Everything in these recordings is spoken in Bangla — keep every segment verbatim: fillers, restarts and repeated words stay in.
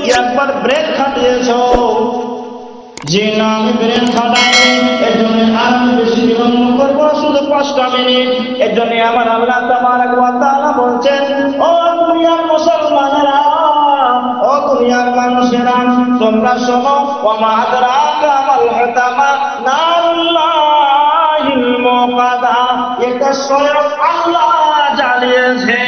কি একবার ব্রেক খাটিয়েছো? যে না আমি ব্রেক খাটাই, এর জন্য আর আমি বেশি বিলম্ব করবো, শুধু পাঁচটা মিনিট। এর জন্য আমার আল্লাহ তাবারক ওয়া তাআলা বলছেন, ও দুনিয়ার মুসলমানেরা, ও দুনিয়ার মানুষেরা, তোমরা শোনো, ওয়া মা আদরাকা মাল হুতামা নারুল্লাহিল মুকাদা, এটা স্বয়ং আল্লাহ জ্বালিয়েছে।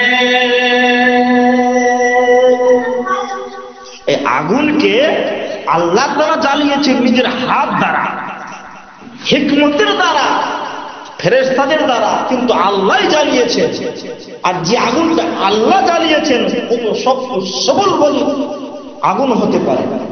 এই আগুনকে আল্লাহ দ্বারা জ্বালিয়েছে, নিজের হাত দ্বারা, হিকমতের দ্বারা, ফেরেশতাদের দ্বারা, কিন্তু আল্লাহ জ্বালিয়েছে। আর যে আগুনটা আল্লাহ জ্বালিয়েছেন ও তো সব সবল বলি আগুন হতে পারে না।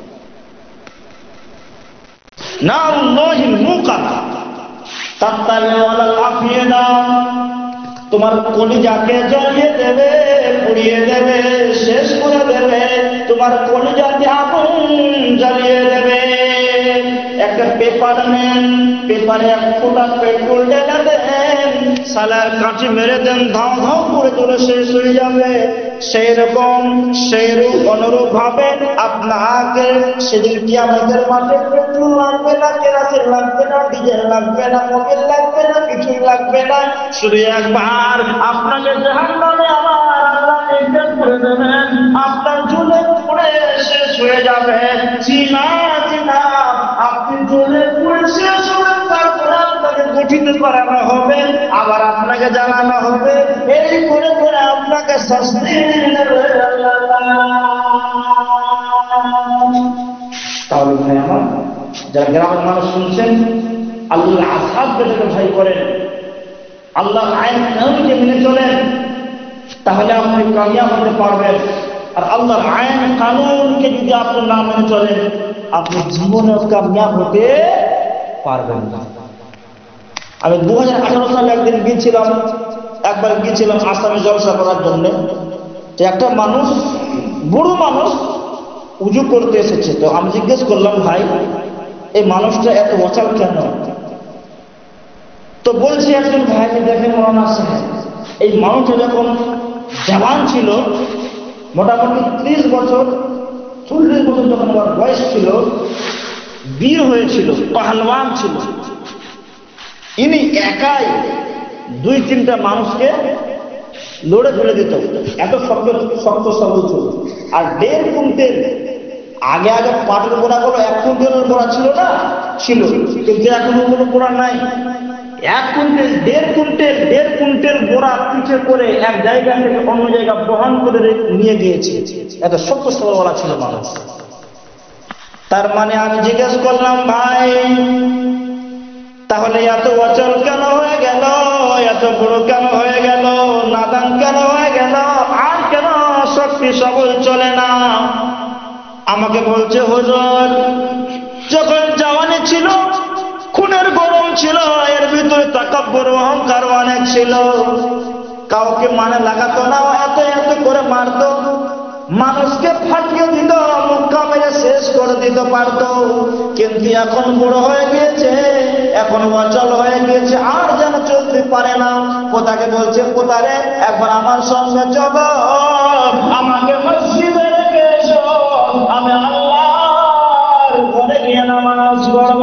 নারুল্লাহিল মুকাদা তাত্তালি ওয়ালাল আফিদা, তোমার কলিজাকে জ্বালিয়ে দেবে, পুড়িয়ে দেবে, শেষ করে দেবে, তোমার কলিজাকে আগুন জ্বালিয়ে দেবে। একটা পেপার নেন, পেপারে এক ফোঁটা পেট্রোল ঢেলে দেন, সালার কাঠি মেরে দেন, ধাও ধাও করে চলে শেষ হয়ে যাবে। সেই রকম সেইরূপ অনুরূপ ভাবে আপনাকে সেদিন কিয়ামতের মাঠে পেট্রোল লাগবে না, কেরোসিন লাগবে না, ডিজেল লাগবে না, মোবিল লাগবে না, কিছুই লাগবে না। শুধু একবার আপনাকে জাহান্নামে আমার আল্লাহ নিক্ষেপ করে দেবেন, আপনার ঝুলে পুড়ে শেষ হয়ে যাবে। চিনা চিনা আপনি ঝুলে পুড়ে শেষ হয়ে, তারপরে আপনাকে গঠিত করানো হবে, আবার আপনাকে জানানো হবে, এই করে করে আপনাকে শাস্তি দেবে আল্লাহ। তাহলে ভাই আমার যারা গ্রামের মানুষ শুনছেন, আল্লাহ আযাবকে যদি ভয় করেন, আল্লাহর আইন কানুনকে মেনে চলেন, তাহলে আপনি কামিয়াব হতে পারবেন। আর আল্লাহর আইন কানুনকে যদি আপনি না মেনে চলেন, আপনি জীবনে কামিয়াব হতে পারবেন না। আমি দু হাজার আঠারো সালে একদিন গিয়েছিলাম, একবার গিয়েছিলাম আসামে জলসা করার জন্য। তো একটা মানুষ, বুড়ো মানুষ, উজু করতে এসেছে। তো আমি জিজ্ঞেস করলাম, ভাই এই মানুষটা এত অচল কেন? তো বলছে একজন ভাই, দেখে মৌলানা সাহেব, এই মানুষটা যখন জওয়ান ছিল, মোটামুটি ত্রিশ বছর চল্লিশ বছর যখন আমার বয়স ছিল, বীর হয়েছিল, পাহলওয়ান ছিল, ইনি একাই দুই তিনটা মানুষকে লড়ে ফেলে দিত, এত শক্ত শক্ত শব্দ ছিল। আর দেড় কুইন্টেল, আগে আগে পাটের গোড়া গুলো এক কুইন্টেলের গোড়া ছিল না, ছিল, কিন্তু এখন কোনো গোড়া নাই। এক কুইন্টেল, দেড় কুইন্টেল, দেড় কুইন্টেল গোড়া পিঠে করে এক জায়গা থেকে অন্য জায়গা বহন করে নিয়ে গিয়েছে, এত শক্ত সবলা ছিল মানুষ। তার মানে আমি জিজ্ঞেস করলাম, ভাই তাহলে এত অচল কেন হয়ে গেল, এত বড় কেন হয়ে গেল, নাদান কেন হয়ে গেল, আর কেন শক্তি সবল চলে না? আমাকে বলছে, হুজুর যখন জওয়ানি ছিল, খুনের গরম ছিল, এর ভিতরে তাকাব্বুর অহংকার অনেক ছিল, কাউকে মানে লাগাতো না, এত এত করে মারতো, মানুষকে ফাটিয়ে দিত, মুক্কা মেরে শেষ করে দিতে পারতো। কিন্তু এখন বড় হয়ে গিয়েছে, এখন অচল হয়ে গিয়েছে, আর যেন চলতে পারে না। কোথাকে বলছে, কোথারে একবার আমার সঙ্গে চলো, আমাকে মসজিদে রেখে এসো, আমি আল্লাহর ঘরে গিয়ে নামাজ পড়ব।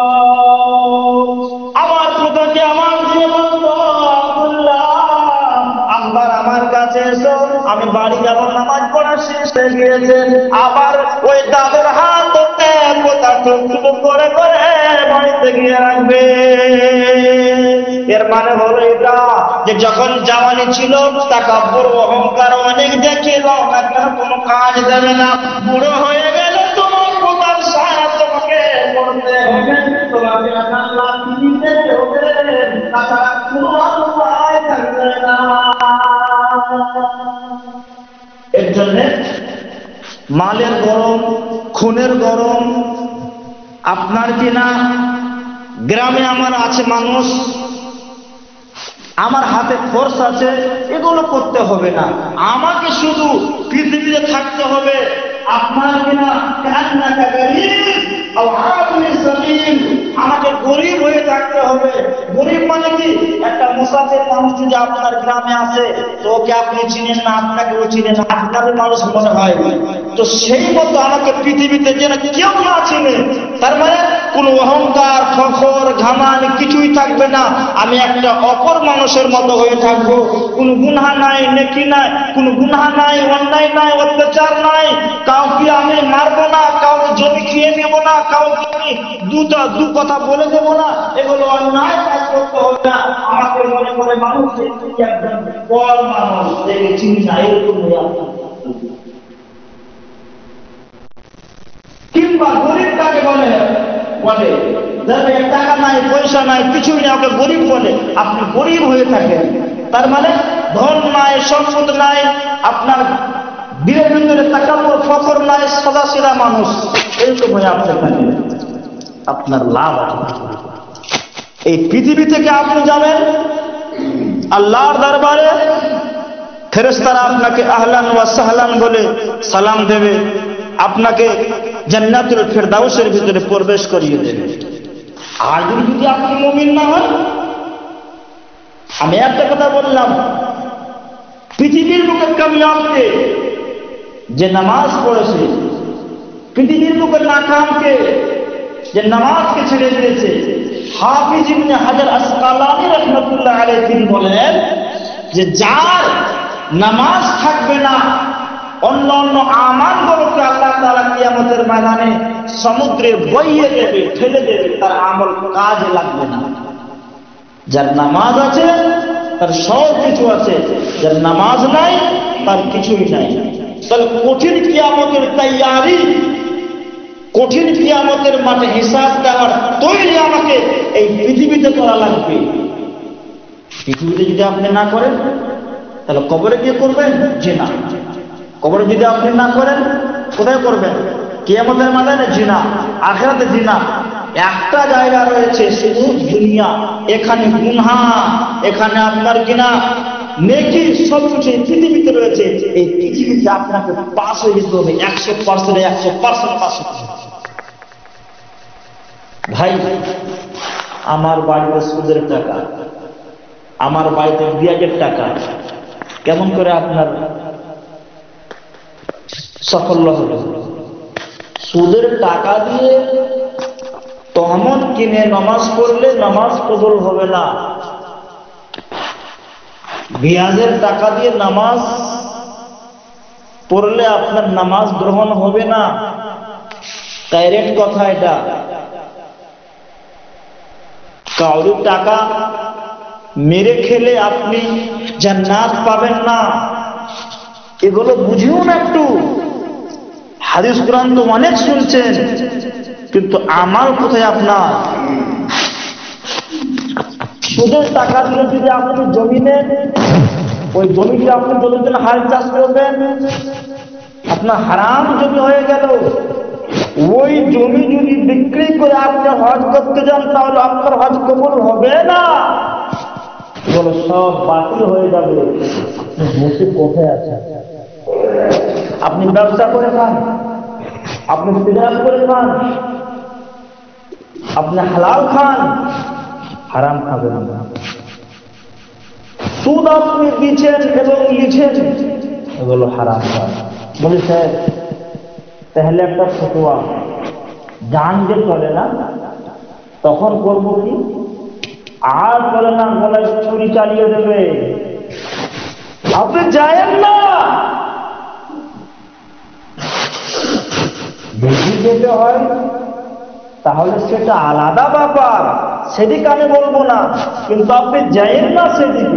আমার কোথাকে আমার দিয়ে বলতো, আব্দুল্লাহ আব্বার আমার কাছে এসো, আমি বাড়ি যাব, নামাজ পড়া শেষ হয়ে গিয়েছে। আবার ওই দাদুর হাত ধরতে কোথা টুকটুকু করে করে বাড়িতে গিয়ে রাখবে। এর মানে হলো এটা যে যখন জওয়ানি ছিল, তাকাব্বুর অহংকার অনেক দেখিল, এখন কোনো কাজ দেবে না। বুড়ো হয়ে গেলে তোমার কোথার সারা তোমাকে করতে হবে, তোমাকে এখন লাঠি দিতে হবে, তাছাড়া কোনো উপায় থাকবে না। এর জন্য মালের গরম, খুনের গরম আপনার কিনা গ্রামে আমার আছে মানুষ, আমার হাতে ফোর্স আছে, এগুলো করতে হবে না, আমাকে শুধু পৃথিবীতে থাকতে হবে। আপনার কিনা আমাকে গরিব হয়ে থাকতে হবে। গরিব মানে কি? একটা মুসাফির মানুষ যদি আপনার গ্রামে আসে, তো ওকে আপনি চিনেন না, আপনাকে ও চিনেন না, আপনার মানুষ মনে হয়। তো সেই মতো আমাকে পৃথিবীতে যেন কেউ না চিনে, তার মানে কোন অহংকার, ফখর, ঘামান কিছুই থাকবে না। আমি একটা অপর মানুষের মতো হয়ে থাকবো। কোন গুনাহ নাই, নেকি নাই, কোন গুনাহ নাই, অন্যায় নাই, অত্যাচার নাই, কাউকে আমি মারবো না, কাউকে জমি খেয়ে নেবো না, কাউকে আমি দুটা দু কথা বলে দেবো না, এগুলো অন্যায় কাজ করতে হবে না। আমাকে মনে করে মানুষ একজন বড় মানুষ দেখে চিনি না, এরকম কিংবা গরিব কাকে বলে বলে যাদের টাকা নাই, পয়সা নাই, কিছুই নেই, ওকে গরিব বলে। আপনি গরিব হয়ে থাকেন, তার মানে ধন নাই, সম্পদ নাই, আপনার দিনের ভিতরে তাকাব্বুর, ফখর নাই, সাদাসিধা মানুষ, এরকম হয়ে আপনি থাকেন, আপনার লাভ আছে। এই পৃথিবী থেকে আপনি যাবেন আল্লাহর দরবারে, ফেরেশতারা আপনাকে আহলান ওয়া সাহলান বলে সালাম দেবে, আপনাকে জান্নাতুল ফেরদাউসের ভিতরে প্রবেশ করিয়ে দেবে। আর যদি আপনি মুমিন না হন, আমি একটা কথা বললাম, পৃথিবীর বুকে কামিয়াবকে যে নামাজ পড়েছে, পৃথিবীর বুকে নাকামকে যে নামাজকে ছেড়ে দিয়েছে, হাফিজ ইবনে হাজার আসকালানী রাহমাতুল্লাহ আলাইহি তিনি বলেন যে যার নামাজ থাকবে না, অন্য অন্য আমালগুলোকে আল্লাহ তাআলা কিয়ামতের ময়দানে সমুদ্রে বইয়ে দেবে, ফেলে দেবে, তার আমল কাজে লাগবে না। যার নামাজ আছে তার সব কিছু আছে, যার নামাজ নাই তার কিছুই নাই। তাহলে কঠিন কিয়ামতের তৈয়ারি, কঠিন কিয়ামতের মাঠে হিসাব দেওয়ার তৈরি আমাকে এই পৃথিবীতে করা লাগবে। পৃথিবীতে যদি আপনি না করেন তাহলে কবরে গিয়ে করবেন? জিনা। কবরে যদি আপনি না করেন কোথায় করবেন? কিয়ামতের ময়দানে জিনা, আখিরাতে জিনা। একটা জায়গা রয়েছে শুধু দুনিয়া, এখানে গুনাহ, এখানে আপনার কিনা নেকি, সব কিছু পৃথিবীতে রয়েছে। এই পৃথিবীতে আপনাকে পাস হয়ে যেতে হবে, একশো পার্সেন্ট একশো পার্সেন্ট পাস হতে হবে। ভাই, আমার বাড়িতে সুদের টাকা, আমার বাড়িতে বিয়াজের টাকা, কেমন করে আপনার সাফল্য হবে? সুদের টাকা দিয়ে তহমত কিনে নামাজ পড়লে নামাজ কবুল হবে না। বিয়াজের টাকা দিয়ে নামাজ পড়লে আপনার নামাজ গ্রহণ হবে না। ডাইরেক্ট কথা এটা। কাউরির টাকা মেরে খেলে আপনি জান্নাত পাবেন না, এগুলো বুঝিও না একটু। হাদিস কোরআন তো অনেক শুনছেন, কিন্তু আমাল কোথায় আপনার? সুদের টাকা দিয়ে যদি আপনি জমি নেন, ওই জমিতে আপনি যতদিন হাল চাষ করবেন, আপনার হারাম জমি হয়ে গেল। ওই জমি যদি বিক্রি করে আপনি হজ করতে যান, তাহলে আপনার হজ কবুল হবে না, এগুলো সব বাতিল হয়ে যাবে। বসে কোথায় আছে? আপনি ব্যবসা করে খান, আপনি সিগারেট করে খান, আপনি হালাল খান, হারাম খাবেন না। সুদ আপনি দিচ্ছেন এবং লিখছেন, এগুলো হারাম খান। বলি স্যার, তাহলে একটা ফতোয়া, জান যে চলে না তখন করবো কি? আর চলে না, গলায় ছুরি চালিয়ে দেবে। আপনি যায়েন না, যদি যেতে হয় তাহলে সেটা আলাদা ব্যাপার, সেদিকে আমি বলবো না, কিন্তু আপনি যায়েন না সেদিকে।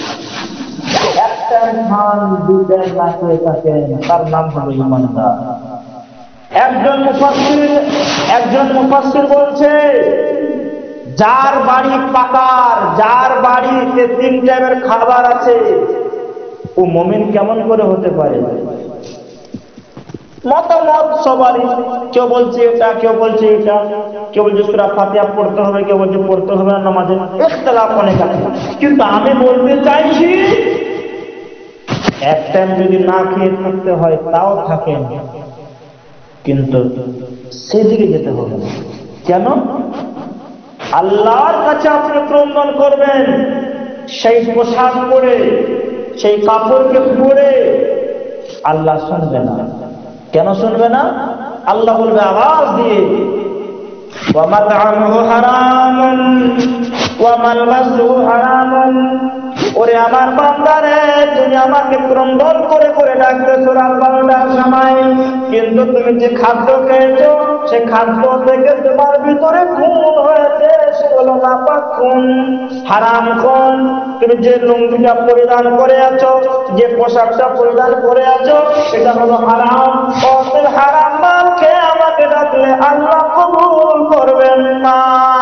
একটা খান দুইটা না খেয়ে থাকেন, তার নাম হলো ইমানদার। একজন মুফাসসির একজন মুফাসসির বলছে, যার বাড়ি পাকার, যার বাড়িতে তিন টাইমের খাবার আছে, ও মুমিন কেমন করে হতে পারে? মতামত সবারই, কেউ বলছে এটা, কেউ বলছে এটা, কেউ বলছে সূরা ফাতিহা পড়তে হবে, কেউ বলছে পড়তে হবে না, নামাজে ইখতিলাফ অনেক আছে। কিন্তু আমি বলতে চাইছি, এক টাইম যদি না খেয়ে থাকতে হয় তাও থাকেন, কিন্তু সেদিকে যেতে হবে না। কেন? আল্লাহর কাছে আপনি ক্রন্দন করবেন, সেই পোশাক পরে, সেই কাপড়কে পরে, আল্লাহ শুনবে না। কেন শুনবে না? আল্লাহ বলবে আওয়াজ দিয়ে, ওয়া মাতআমুহু হারামুন ওয়া মালবাসুহু হারামুন। ওরে আমার বান্দারে, তুমি আমাকে ক্রন্দন করে করে ডাকতেছো রাত বারোটার সময়, কিন্তু তুমি যে খাদ্য খেয়েছো সে খাদ্য থেকে তোমার ভিতরে খুন হয়েছে, সেগুলো নাপাক খুন, হারাম খুন। তুমি যে লুঙ্গিটা পরিধান করে আছো, যে পোশাকটা পরিধান করে আছো, সেটা হলো হারাম। অর্থের হারাম মাল খেয়ে আমাকে ডাকলে আল্লাহ কবুল করবেন না।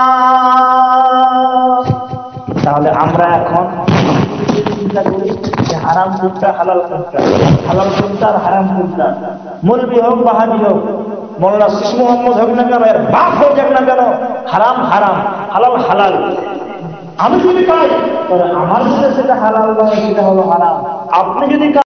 তাহলে আমরা এখন চিন্তা করি যে হারাম কোনটা, হালাল কোনটা, হালাল কোনটা আর হারাম কোনটা। মৌলবি হোক, বাহাবি হোক, মৌলানা শিশু মোহাম্মদ হোক না কেন, এর বাপ হয়ে যাক না কেন, হারাম হারাম, হালাল হালাল। আমি যদি পাই, আমার যেটা সেটা হালাল নয়, সেটা হলো হারাম। আপনি যদি